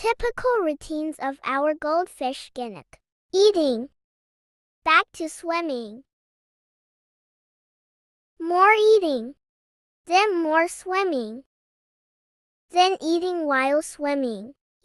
Typical routines of our goldfish gynnoc. Eating. Back to swimming. More eating. Then more swimming. Then eating while swimming.